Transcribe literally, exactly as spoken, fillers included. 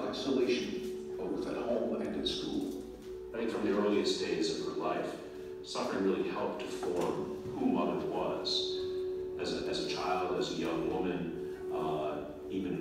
isolation, both at home and at school. I think from the earliest days of her life, suffering really helped to form who Mother was. As a, as a child, as a young woman, uh, even